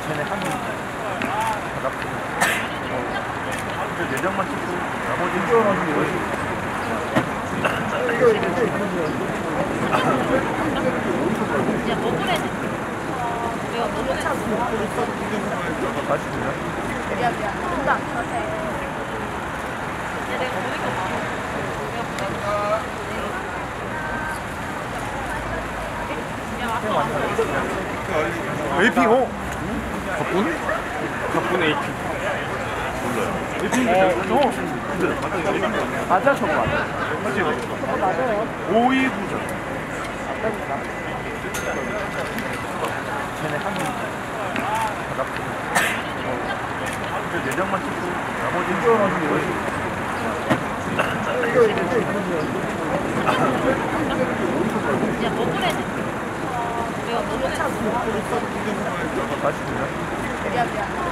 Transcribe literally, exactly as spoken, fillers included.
쟤네 한 명. 내장만 찍고 나머지 뛰어가지고 야, 먹으래. 내가 먹으래. 다시 주냐? 미안, 미안. 돈도 안 타세. 야, 내가 보니까 봐. 내가 보니까. 야, 왔어, 왔어. 에이피, 어? 가뿐? 가뿐 에이피. 몰라요. 에이피인데, 어, 맞아, 저거 맞아. 맞지, 맞아. 맞아요. 오이구죠. 쟤네 한 명. 내장만 찍고 나머지 뛰어가지고 야, 먹으래. 내가 먹으래. 다시 주냐? 미안, 미안.